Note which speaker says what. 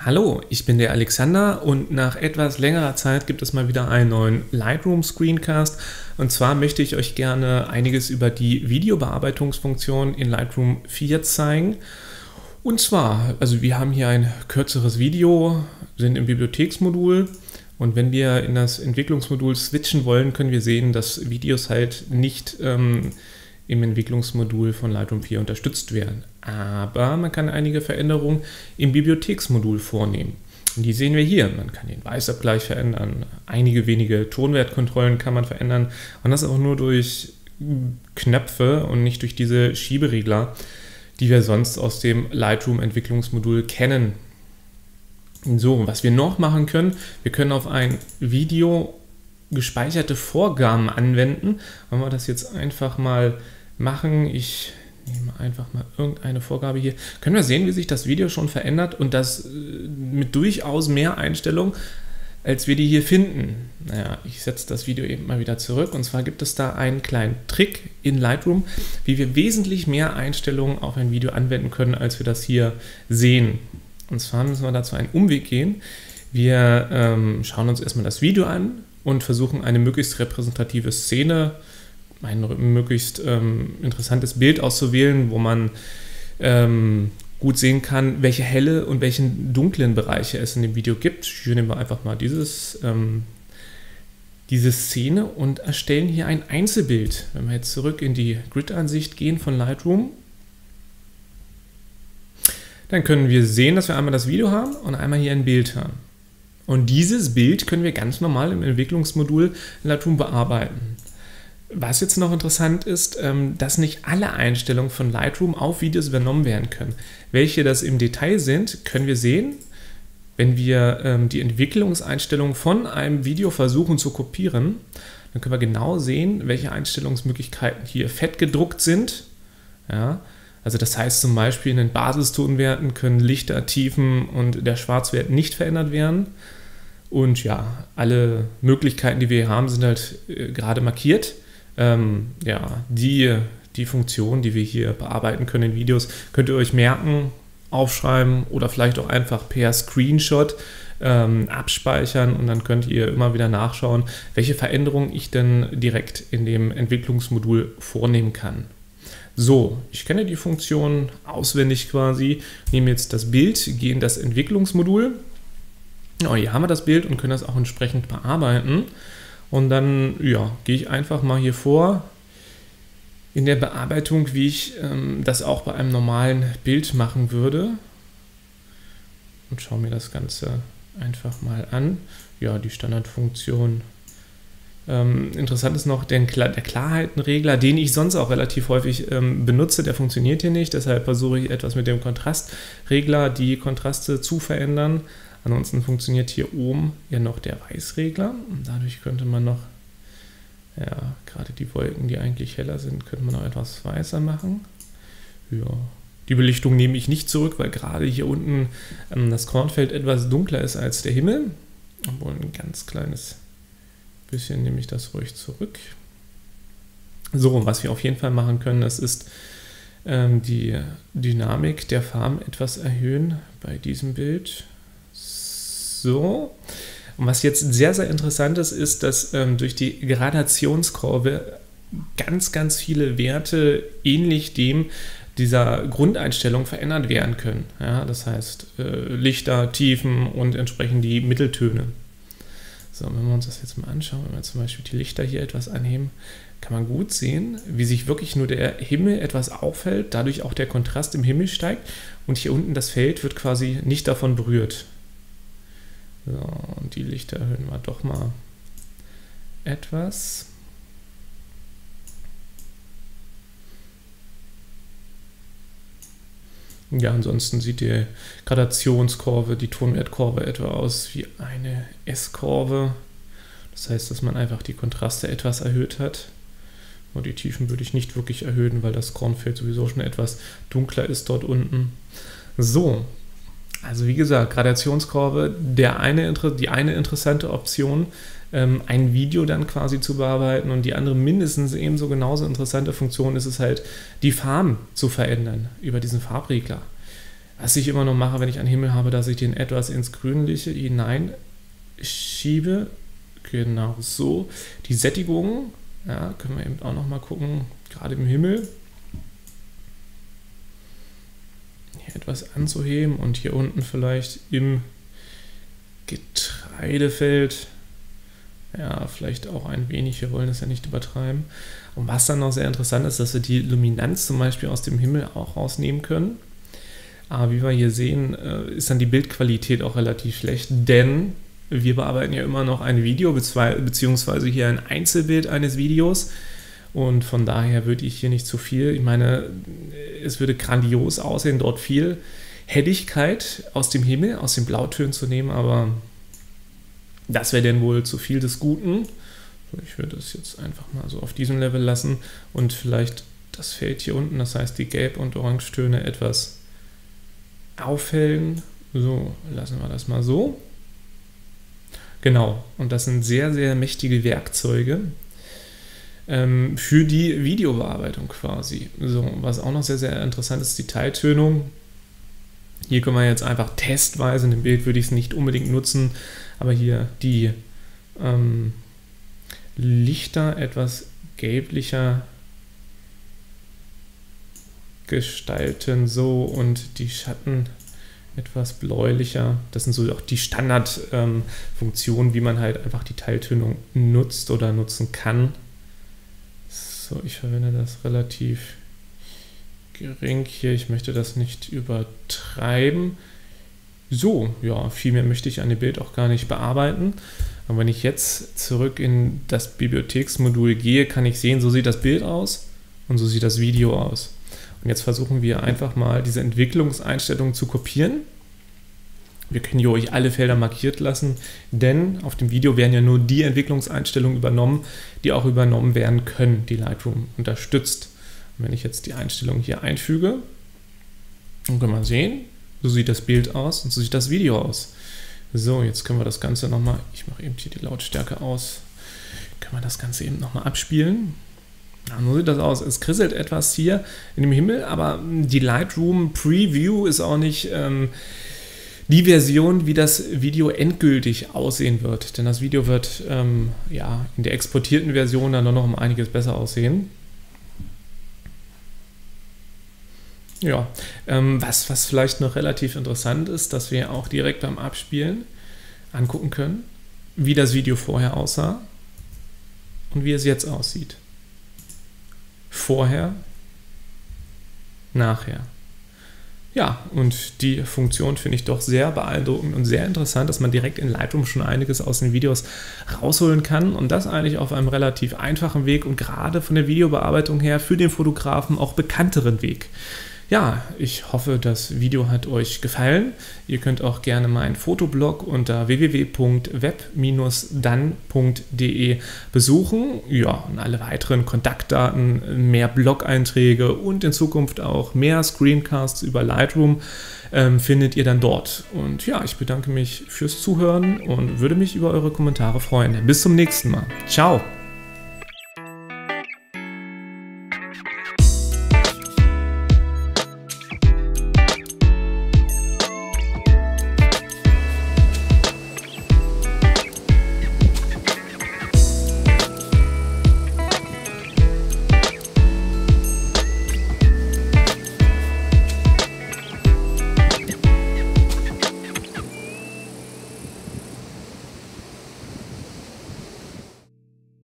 Speaker 1: Hallo, ich bin der Alexander und nach etwas längerer Zeit gibt es mal wieder einen neuen Lightroom Screencast. Und zwar möchte ich euch gerne einiges über die Videobearbeitungsfunktion in Lightroom 4 zeigen. Und zwar, also wir haben hier ein kürzeres Video, sind im Bibliotheksmodul. Und wenn wir in das Entwicklungsmodul switchen wollen, können wir sehen, dass Videos halt nicht im Entwicklungsmodul von Lightroom 4 unterstützt werden. Aber man kann einige Veränderungen im Bibliotheksmodul vornehmen. Und die sehen wir hier. Man kann den Weißabgleich verändern, einige wenige Tonwertkontrollen kann man verändern und das auch nur durch Knöpfe und nicht durch diese Schieberegler, die wir sonst aus dem Lightroom-Entwicklungsmodul kennen. So, was wir noch machen können, wir können auf ein Video gespeicherte Vorgaben anwenden. Wollen wir das jetzt einfach mal machen? Ich nehme einfach mal irgendeine Vorgabe hier. Können wir sehen, wie sich das Video schon verändert und das mit durchaus mehr Einstellungen, als wir die hier finden. Naja, ich setze das Video eben mal wieder zurück und zwar gibt es da einen kleinen Trick in Lightroom, wie wir wesentlich mehr Einstellungen auf ein Video anwenden können, als wir das hier sehen. Und zwar müssen wir dazu einen Umweg gehen. Wir schauen uns erstmal das Video an und versuchen eine möglichst repräsentative Szene, ein möglichst interessantes Bild auszuwählen, wo man gut sehen kann, welche helle und welche dunklen Bereiche es in dem Video gibt. Hier nehmen wir einfach mal diese Szene und erstellen hier ein Einzelbild. Wenn wir jetzt zurück in die Grid-Ansicht gehen von Lightroom, dann können wir sehen, dass wir einmal das Video haben und einmal hier ein Bild haben. Und dieses Bild können wir ganz normal im Entwicklungsmodul in Lightroom bearbeiten. Was jetzt noch interessant ist, dass nicht alle Einstellungen von Lightroom auf Videos übernommen werden können. Welche das im Detail sind, können wir sehen, wenn wir die Entwicklungseinstellungen von einem Video versuchen zu kopieren. Dann können wir genau sehen, welche Einstellungsmöglichkeiten hier fett gedruckt sind. Ja, also das heißt zum Beispiel in den Basistonwerten können Lichter, Tiefen und der Schwarzwert nicht verändert werden. Und ja, alle Möglichkeiten, die wir hier haben, sind halt gerade markiert. Ja, die Funktion, die wir hier bearbeiten können in Videos, könnt ihr euch merken, aufschreiben oder vielleicht auch einfach per Screenshot abspeichern und dann könnt ihr immer wieder nachschauen, welche Veränderungen ich denn direkt in dem Entwicklungsmodul vornehmen kann. So, ich kenne die Funktion auswendig quasi, nehme jetzt das Bild, gehe in das Entwicklungsmodul. Ja, hier haben wir das Bild und können das auch entsprechend bearbeiten. Und dann ja, gehe ich einfach mal hier vor in der Bearbeitung, wie ich das auch bei einem normalen Bild machen würde. Und schaue mir das Ganze einfach mal an. Ja, die Standardfunktion. Interessant ist noch der Klarheitenregler, den ich sonst auch relativ häufig benutze, der funktioniert hier nicht, deshalb versuche ich etwas mit dem Kontrastregler die Kontraste zu verändern. Ansonsten funktioniert hier oben ja noch der Weißregler und dadurch könnte man noch, ja, gerade die Wolken, die eigentlich heller sind, könnte man noch etwas weißer machen. Ja, die Belichtung nehme ich nicht zurück, weil gerade hier unten das Kornfeld etwas dunkler ist als der Himmel, obwohl ein ganz kleines bisschen nehme ich das ruhig zurück. So, was wir auf jeden Fall machen können, das ist die Dynamik der Farben etwas erhöhen bei diesem Bild. So, und was jetzt sehr, sehr interessant ist, ist, dass durch die Gradationskurve ganz viele Werte ähnlich dem dieser Grundeinstellung verändert werden können. Ja, das heißt Lichter, Tiefen und entsprechend die Mitteltöne. So, wenn wir uns das jetzt mal anschauen, wenn wir zum Beispiel die Lichter hier etwas anheben, kann man gut sehen, wie sich wirklich nur der Himmel etwas auffällt, dadurch auch der Kontrast im Himmel steigt und hier unten das Feld wird quasi nicht davon berührt. So, und die Lichter erhöhen wir doch mal etwas. Ja, ansonsten sieht die Gradationskurve, die Tonwertkurve etwa aus wie eine S-Kurve. Das heißt, dass man einfach die Kontraste etwas erhöht hat. Und die Tiefen würde ich nicht wirklich erhöhen, weil das Kornfeld sowieso schon etwas dunkler ist dort unten. So, also wie gesagt, Gradationskurve, die eine interessante Option, ein Video dann quasi zu bearbeiten und die andere mindestens ebenso genauso interessante Funktion ist es halt, die Farben zu verändern über diesen Farbregler. Was ich immer noch mache, wenn ich einen Himmel habe, dass ich den etwas ins Grünliche hineinschiebe. Genau so. Die Sättigung, ja, können wir eben auch noch mal gucken, gerade im Himmel. Hier etwas anzuheben und hier unten vielleicht im Getreidefeld, ja, vielleicht auch ein wenig, wir wollen es ja nicht übertreiben. Und was dann noch sehr interessant ist, dass wir die Luminanz zum Beispiel aus dem Himmel auch rausnehmen können. Aber wie wir hier sehen, ist dann die Bildqualität auch relativ schlecht, denn wir bearbeiten ja immer noch ein Video, beziehungsweise hier ein Einzelbild eines Videos. Und von daher würde ich hier nicht zu viel, ich meine, es würde grandios aussehen, dort viel Helligkeit aus dem Himmel, aus den Blautönen zu nehmen, aber das wäre dann wohl zu viel des Guten. Ich würde es jetzt einfach mal so auf diesem Level lassen und vielleicht das Feld hier unten, das heißt die Gelb- und Orangetöne etwas aufhellen. So, lassen wir das mal so. Genau, und das sind sehr, sehr mächtige Werkzeuge für die Videobearbeitung quasi. So, was auch noch sehr, sehr interessant ist, die Teiltönung. Hier können wir jetzt einfach testweise, in dem Bild würde ich es nicht unbedingt nutzen, aber hier die Lichter etwas gelblicher gestalten, so, und die Schatten etwas bläulicher. Das sind so auch die Standardfunktionen, wie man halt einfach die Teiltönung nutzt oder nutzen kann. So, ich verwende das relativ gering hier. Ich möchte das nicht übertreiben. So, ja, viel mehr möchte ich an dem Bild auch gar nicht bearbeiten. Und wenn ich jetzt zurück in das Bibliotheksmodul gehe, kann ich sehen, so sieht das Bild aus und so sieht das Video aus. Und jetzt versuchen wir einfach mal diese Entwicklungseinstellungen zu kopieren. Wir können hier euch alle Felder markiert lassen, denn auf dem Video werden ja nur die Entwicklungseinstellungen übernommen, die auch übernommen werden können, die Lightroom unterstützt. Und wenn ich jetzt die Einstellung hier einfüge, dann können wir sehen, so sieht das Bild aus und so sieht das Video aus. So, jetzt können wir das Ganze nochmal, ich mache eben hier die Lautstärke aus, können wir das Ganze eben nochmal abspielen. Ja, so sieht das aus. Es krisselt etwas hier in dem Himmel, aber die Lightroom Preview ist auch nicht die Version, wie das Video endgültig aussehen wird. Denn das Video wird ja, in der exportierten Version dann noch um einiges besser aussehen. Ja, was vielleicht noch relativ interessant ist, dass wir auch direkt beim Abspielen angucken können, wie das Video vorher aussah und wie es jetzt aussieht. Vorher, nachher. Ja, und die Funktion finde ich doch sehr beeindruckend und sehr interessant, dass man direkt in Lightroom schon einiges aus den Videos rausholen kann und das eigentlich auf einem relativ einfachen Weg und gerade von der Videobearbeitung her für den Fotografen auch bekannteren Weg. Ja, ich hoffe, das Video hat euch gefallen. Ihr könnt auch gerne meinen Fotoblog unter www.web-dann.de besuchen. Ja, und alle weiteren Kontaktdaten, mehr Blog-Einträge und in Zukunft auch mehr Screencasts über Lightroom findet ihr dann dort. Und ja, ich bedanke mich fürs Zuhören und würde mich über eure Kommentare freuen. Bis zum nächsten Mal. Ciao!